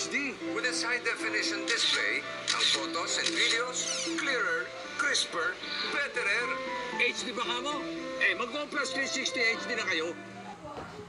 HD. With its high-definition display, ang photos and videos, clearer, crisper, betterer. HD ba ka mo? Mag-OnePlus 360 HD na kayo.